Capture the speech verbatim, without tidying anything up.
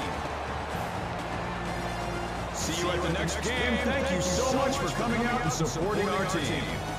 See you at the next game. Thank you so much for coming out and supporting our team.